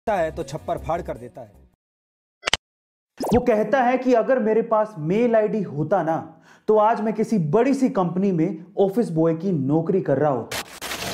है तो छप्पर फाड़ कर देता है। वो कहता है कि अगर मेरे पास मेल आईडी होता ना तो आज मैं किसी बड़ी सी कंपनी में ऑफिस बॉय की नौकरी कर रहा होता।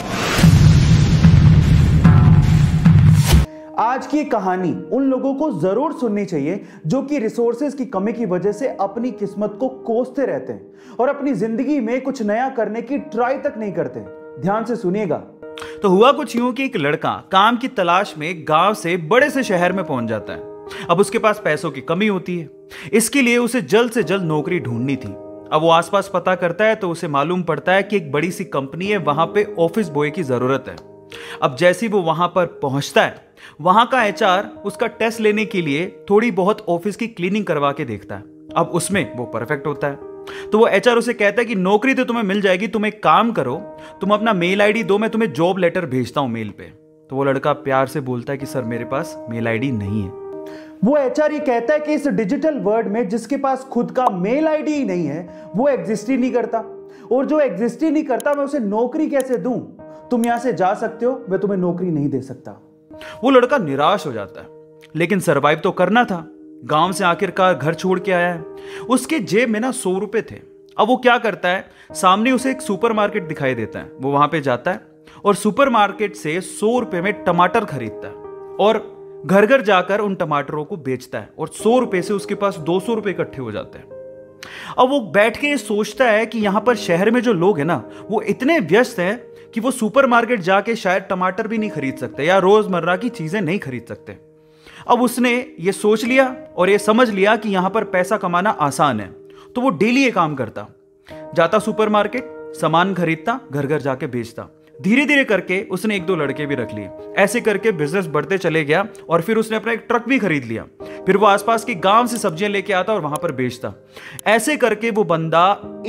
आज की कहानी उन लोगों को जरूर सुननी चाहिए जो कि रिसोर्सेज की कमी की वजह से अपनी किस्मत को कोसते रहते हैं और अपनी जिंदगी में कुछ नया करने की ट्राई तक नहीं करते। ध्यान से सुनिएगा। तो हुआ कुछ यूं कि एक लड़का काम की तलाश में गांव से बड़े से शहर में पहुंच जाता है। अब उसके पास पैसों की कमी होती है, इसके लिए उसे जल्द से जल्द नौकरी ढूंढनी थी। अब वो आसपास पता करता है तो उसे मालूम पड़ता है कि एक बड़ी सी कंपनी है, वहां पे ऑफिस बॉय की जरूरत है। अब जैसे ही वो वहां पर पहुंचता है, वहां का एचआर उसका टेस्ट लेने के लिए थोड़ी बहुत ऑफिस की क्लीनिंग करवा के देखता है। अब उसमें वो परफेक्ट होता है तो वो एचआर उसे कहता है कि नौकरी तो तुम्हें मिल जाएगी, तुम एक काम करो, तुम अपना मेल आईडी दो, मैं तुम्हें जॉब लेटर भेजता हूं मेल पे। तो वो लड़का प्यार से बोलता है कि सर मेरे पास मेल आईडी नहीं है। वो एचआर ये कहता है कि इस डिजिटल वर्ल्ड में जिसके पास खुद का मेल आईडी ही नहीं है वो एग्जिस्ट ही नहीं करता, और जो एग्जिस्ट ही नहीं करता मैं उसे नौकरी कैसे दूं? तुम यहां से जा सकते हो, मैं तुम्हें नौकरी नहीं दे सकता। वो लड़का निराश हो जाता है, लेकिन सरवाइव तो करना था। गांव से आखिरकार घर छोड़ के आया है, उसके जेब में ना 100 रुपए थे। अब वो क्या करता है, सामने उसे एक सुपरमार्केट दिखाई देता है, वो वहां पे जाता है और सुपरमार्केट से 100 रुपए में टमाटर खरीदता है और घर घर जाकर उन टमाटरों को बेचता है और 100 रुपए से उसके पास 200 रुपए इकट्ठे हो जाते हैं। अब वो बैठ के सोचता है कि यहां पर शहर में जो लोग हैं ना वो इतने व्यस्त हैं कि वो सुपरमार्केट जाके शायद टमाटर भी नहीं खरीद सकते या रोजमर्रा की चीजें नहीं खरीद सकते। अब उसने ये सोच लिया और ये समझ लिया कि यहां पर पैसा कमाना आसान है, तो वो डेली ये काम करता, जाता सुपरमार्केट, सामान खरीदता, घर घर जाके बेचता। धीरे धीरे करके उसने 1-2 लड़के भी रख लिए। ऐसे करके बिजनेस बढ़ते चले गया और फिर उसने अपना एक ट्रक भी खरीद लिया। फिर वो आसपास के गांव से सब्जियां लेके आता और वहां पर बेचता। ऐसे करके वो बंदा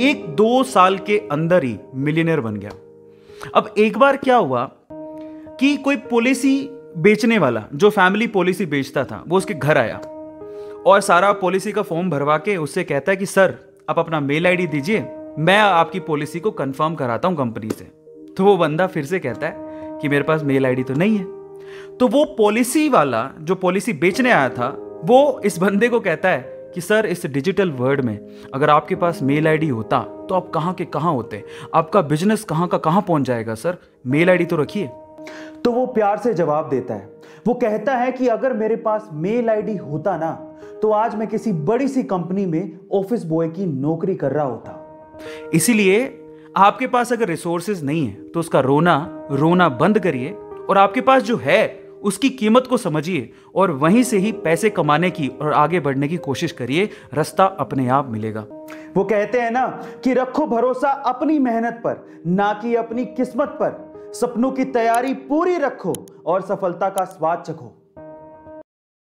1-2 साल के अंदर ही मिलियनेयर बन गया। अब एक बार क्या हुआ कि कोई पॉलिसी बेचने वाला जो फैमिली पॉलिसी बेचता था वो उसके घर आया और सारा पॉलिसी का फॉर्म भरवा के उससे कहता है कि सर आप अपना मेल आईडी दीजिए, मैं आपकी पॉलिसी को कंफर्म कराता हूं कंपनी से। तो वो बंदा फिर से कहता है कि मेरे पास मेल आईडी तो नहीं है। तो वो पॉलिसी वाला जो पॉलिसी बेचने आया था वो इस बंदे को कहता है कि सर इस डिजिटल वर्ल्ड में अगर आपके पास मेल आईडी होता तो आप कहां के कहां होते, आपका बिजनेस कहां का कहां पहुंच जाएगा, सर मेल आईडी तो रखिए। तो वो प्यार से जवाब देता है, वो कहता है कि अगर मेरे पास मेल आईडी होता ना तो आज मैं किसी बड़ी सी कंपनी में ऑफिस बॉय की नौकरी कर रहा होता। इसीलिए आपके पास अगर रिसोर्सेज नहीं है तो उसका रोना बंद करिए और आपके पास जो है उसकी कीमत को समझिए और वहीं से ही पैसे कमाने की और आगे बढ़ने की कोशिश करिए, रास्ता अपने आप मिलेगा। वो कहते हैं ना कि रखो भरोसा अपनी मेहनत पर, ना कि अपनी किस्मत पर। सपनों की तैयारी पूरी रखो और सफलता का स्वाद चखो।